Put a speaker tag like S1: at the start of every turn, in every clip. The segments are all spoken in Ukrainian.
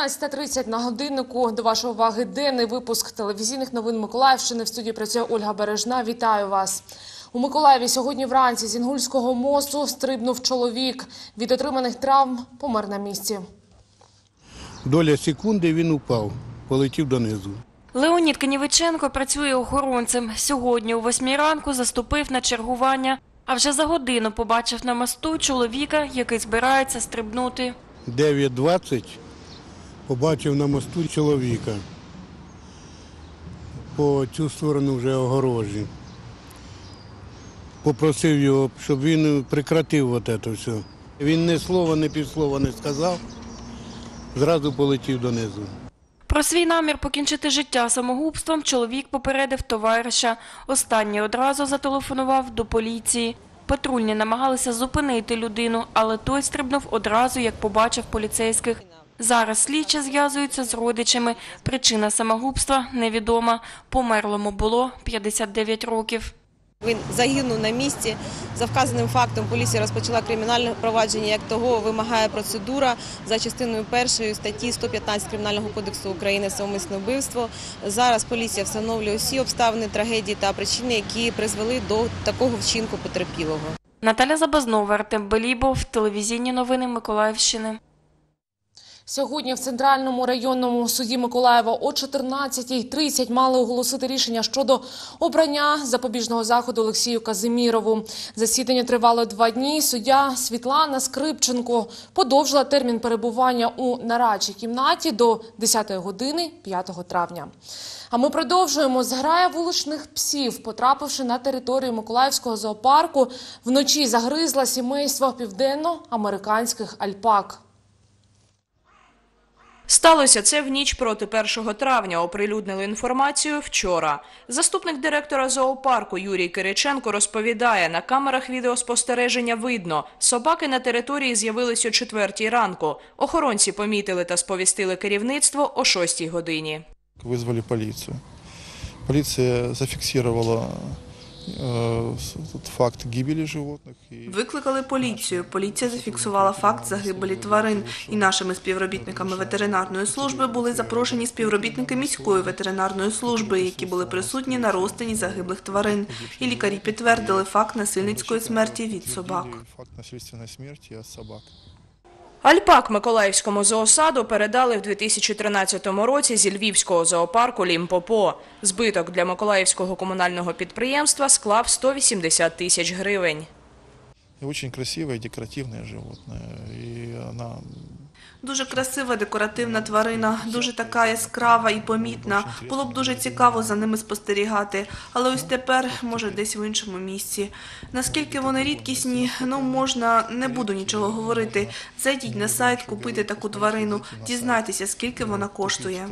S1: 14:30 на годиннику. До вашої уваги денний випуск телевізійних новин Миколаївщини. В студії працює Ольга Бережна. Вітаю вас. У Миколаєві сьогодні вранці з Інгульського мосту стрибнув чоловік. Від отриманих травм помер на місці.
S2: Доля секунди він упав, полетів донизу.
S3: Леонід Канівиченко працює охоронцем. Сьогодні о 8 ранку заступив на чергування, а вже за годину побачив на мосту чоловіка, який збирається стрибнути.
S2: 9:20 побачив на мосту чоловіка. По цю сторону вже огорожі. Попросив його, щоб він прекратив це все. Він ні слова, ні півслова не сказав, зразу полетів донизу.
S3: Про свій намір покінчити життя самогубством чоловік попередив товариша. Останній одразу зателефонував до поліції. Патрульні намагалися зупинити людину, але той стрибнув одразу, як побачив поліцейських. Зараз слідчі зв'язуються з родичами. Причина самогубства невідома. Померлому було 59 років.
S4: Він загинув на місці. За вказаним фактом поліція розпочала кримінальне провадження, як того вимагає процедура за частиною 1 статті 115 Кримінального кодексу України «Совмисне вбивство». Зараз поліція встановлює усі обставини трагедії та причини, які призвели до такого вчинку потерпілого.
S3: Наталя Забазнова, Артем Белібов, телевізійні новини Миколаївщини.
S1: Сьогодні в Центральному районному суді Миколаєва о 14:30 мали оголосити рішення щодо обрання запобіжного заходу Олексію Казимірову. Засідання тривало 2 дні. Суддя Світлана Скрипченко подовжила термін перебування у нарадчій кімнаті до 10-ї години 5 травня. А ми продовжуємо. Зграя вуличних псів, потрапивши на територію Миколаївського зоопарку, вночі загризла сімейство південноамериканських альпак.
S5: Сталося це в ніч проти 1 травня, оприлюднили інформацію вчора. Заступник директора зоопарку Юрій Кириченко розповідає, на камерах відеоспостереження видно, собаки на території з'явились о 4 ранку. Охоронці помітили та сповістили керівництво о 6 годині.
S6: Визвали поліцію. Поліція зафіксувала факт гибелі животних.
S7: Викликали поліцію. Поліція зафіксувала факт загибелі тварин. І нашими співробітниками ветеринарної служби були запрошені співробітники міської ветеринарної служби, які були присутні на розтині загиблих тварин. І лікарі підтвердили факт насильницької смерті від собак.
S6: Факт насильницької смерті від собак.
S5: Альпак Миколаївському зоосаду передали в 2013 році зі Львівського зоопарку «Лімпопо». Збиток для Миколаївського комунального підприємства склав 180 тисяч гривень.
S6: Дуже красиве, декоративне животне.
S7: Дуже красива, декоративна тварина, дуже така яскрава і помітна. Було б дуже цікаво за ними спостерігати. Але ось тепер, може, десь в іншому місці. Наскільки вони рідкісні, можна, не буду нічого говорити. Зайдіть на сайт, купити таку тварину, дізнайтеся, скільки вона коштує.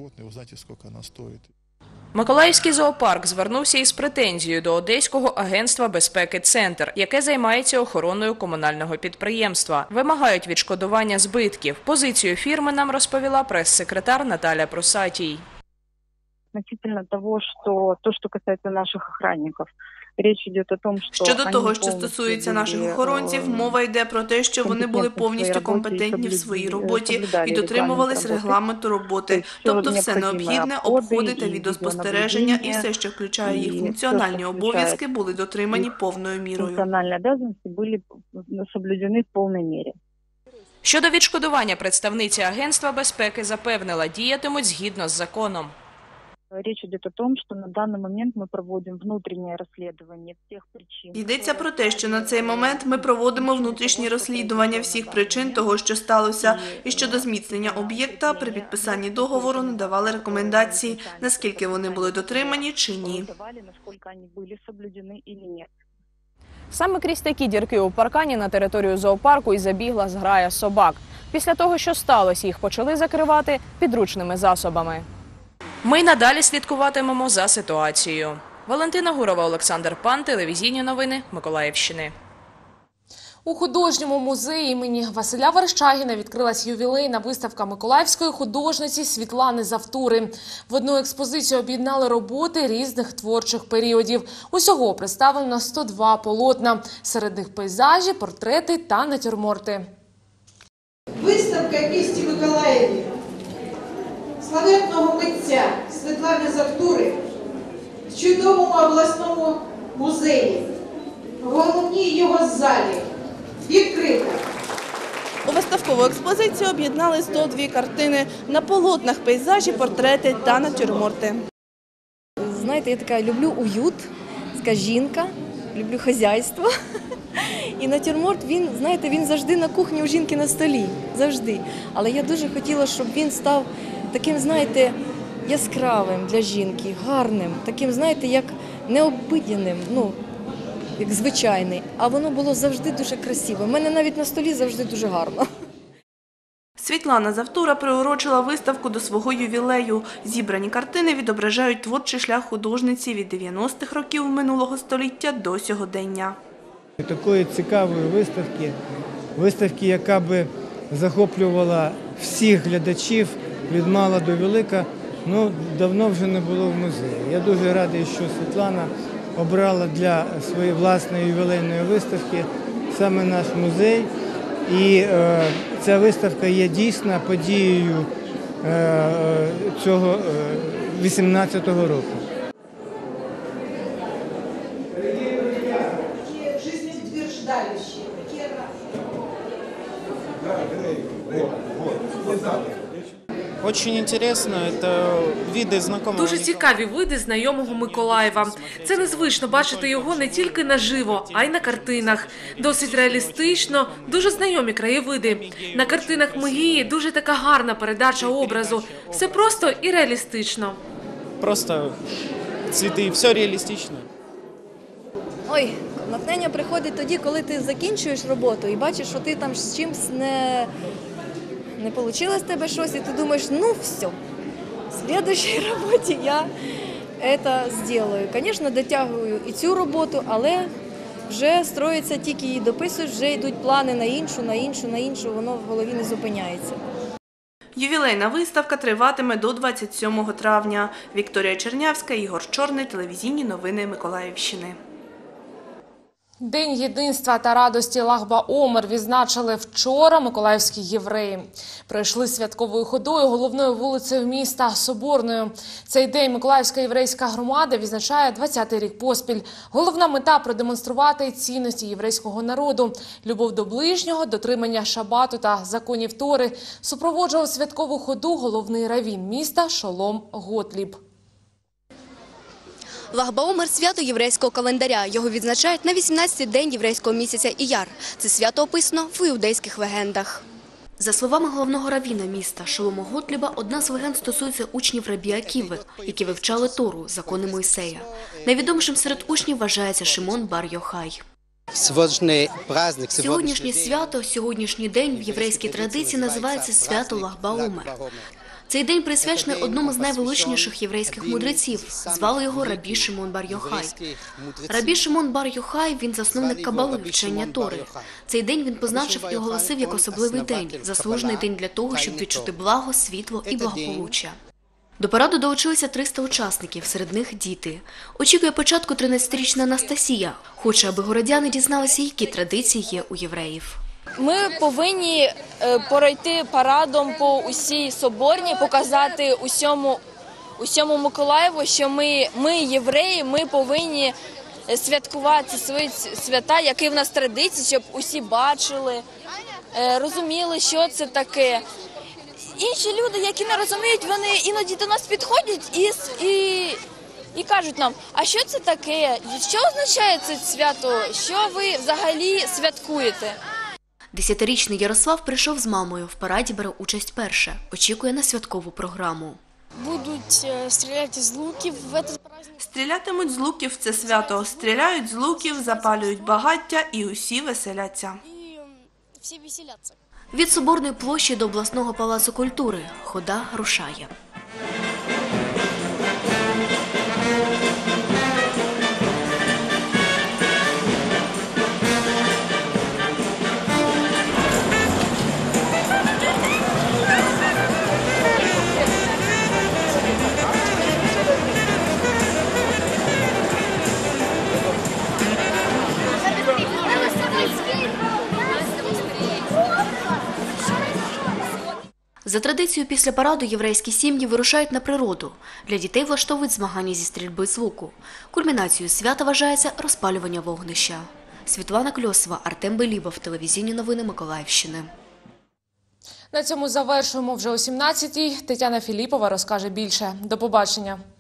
S5: Миколаївський зоопарк звернувся із претензією до Одеського агентства безпеки «Центр», яке займається охороною комунального підприємства. Вимагають відшкодування збитків. Позицію фірми нам розповіла прес-секретар Наталя Просатій.
S8: Относительно того, что касается наших охранников. Річ йде о тому, що
S7: щодо того, що стосується наших охоронців, мова йде про те, що вони були повністю компетентні в своїй роботі і дотримувались регламенту роботи. Тобто все необхідне, обходи та відеоспостереження і все, що включає їх функціональні обов'язки, були дотримані повною мірою.
S8: Функціональні обов'язки були соблюдені в повній мірі.
S5: Щодо відшкодування представниці агентства безпеки запевнила, діятимуть згідно з законом.
S8: Річ йде о тому, що на даний момент ми проводимо внутрішнє розслідування всіх причин.
S7: Йдеться про те, що на цей момент ми проводимо внутрішні розслідування всіх причин того, що сталося. І щодо зміцнення об'єкта, при підписанні договору надавали рекомендації, наскільки вони були дотримані чи ні.
S9: Саме крізь такі дірки у паркані на територію зоопарку і забігла зграя собак. Після того, що сталося, їх почали закривати підручними засобами.
S5: Ми й надалі слідкуватимемо за ситуацією. Валентина Гурова, Олександр Пан, телевізійні новини Миколаївщини.
S1: У художньому музеї імені Василя Верещагіна відкрилась ювілейна виставка миколаївської художниці Світлани Завтури. В одну експозицію об'єднали роботи різних творчих періодів. Усього представлено 102 полотна. Серед них пейзажі, портрети та натюрморти.
S10: Виставка «Кисті Миколаєві» славетного митця Світлани Завтури в чудовому обласному музеї, в головній його залі, відкрито.
S7: У виставкову експозицію об'єднали 102 картини на полотнах, пейзажі, портрети та натюрморти.
S11: Знаєте, я така люблю уют, така жінка, люблю хазяйство. І натюрморт, він, знаєте, він завжди на кухні у жінки на столі, завжди. Але я дуже хотіла, щоб він став таким, знаєте, яскравим для жінки, гарним, таким, знаєте, як необидяним, ну, як звичайний. А воно було завжди дуже красиво. У мене навіть на столі завжди дуже гарно.
S7: Світлана Завтура приурочила виставку до свого ювілею. Зібрані картини відображають творчий шлях художниці від 90-х років минулого століття до сьогодення.
S12: Такої цікавої виставки, яка би захоплювала всіх глядачів від мала до велика, ну, давно вже не було в музеї. Я дуже радий, що Світлана обрала для своєї власної ювілейної виставки саме наш музей. І ця виставка є дійсно подією цього 18-го року.
S1: Дуже цікаві види знайомого Миколаєва. Це незвично бачити його не тільки наживо, а й на картинах. Досить реалістично, дуже знайомі краєвиди. На картинах Мегії дуже така гарна передача образу. Все просто і реалістично.
S13: Просто цвіти, все реалістично.
S11: Ой, натхнення приходить тоді, коли ти закінчуєш роботу і бачиш, що ти там з чимось не вийшло з тебе щось, і ти думаєш, ну все, в наступній роботі я це зроблю. Звісно, дотягую і цю роботу, але вже строїться, тільки її дописуєш, вже йдуть плани на іншу, воно в голові не зупиняється.
S7: Ювілейна виставка триватиме до 27 травня. Вікторія Чернявська, Ігор Чорний, телевізійні новини Миколаївщини.
S1: День єдинства та радості Лагба-Омер відзначили вчора миколаївські євреї. Пройшли святковою ходою головною вулицею міста Соборною. Цей день миколаївська єврейська громада відзначає 20-й рік поспіль. Головна мета – продемонструвати цінності єврейського народу, любов до ближнього, дотримання шабату та законів Тори. Супроводжував святкову ходу головний раввін міста Шолом Готліб.
S14: Лагба-Омер – свято єврейського календаря. Його відзначають на 18-й день єврейського місяця Іяр. Це свято описано в іудейських легендах. За словами головного раввіна міста Шолома Готліба, одна з легенд стосується учнів Рабі Аківи, які вивчали Тору, закони Мойсея. Найвідомішим серед учнів вважається Шимон бар-Йохай. Сьогоднішнє свято, сьогоднішній день в єврейській традиції називається свято Лагба-Омер. Цей день присвячений одному з найвеличніших єврейських мудреців. Звали його Рабі Шимон бар-Йохай. Рабі Шимон бар-Йохай – він засновник Кабали, вчення Тори. Цей день він позначив і оголосив як особливий день, заслужений день для того, щоб відчути благо, світло і благополуччя. До параду долучилися 300 учасників, серед них діти. Очікує початку 13-річна Анастасія. Хоче, аби городяни дізналися, які традиції є у євреїв.
S15: Ми повинні пройти парадом по усій Соборній, показати усьому Миколаєву, що ми євреї, ми повинні святкувати свої свята, які в нас традиції, щоб усі бачили, розуміли, що це таке. Інші люди, які не розуміють, вони іноді до нас підходять і кажуть нам, а що це таке, що означає це свято, що ви взагалі святкуєте?
S14: 10-річний Ярослав прийшов з мамою, в параді бере участь перше, очікує на святкову програму.
S15: Будуть стріляти з луків в цей праздник.
S7: Стрілятимуть з луків в це свято, стріляють з луків, запалюють багаття і усі веселяться.
S15: Всі веселяться.
S14: Від Соборної площі до обласного палацу культури хода рушає. За традицією, після параду єврейські сім'ї вирушають на природу. Для дітей влаштовують змагання зі стрільби з луку. Кульмінацією свята вважається розпалювання вогнища. Світлана Кльосова, Артем Белібов, телевізійні новини Миколаївщини.
S1: На цьому завершуємо вже о 17-й. Тетяна Філіпова розкаже більше. До побачення.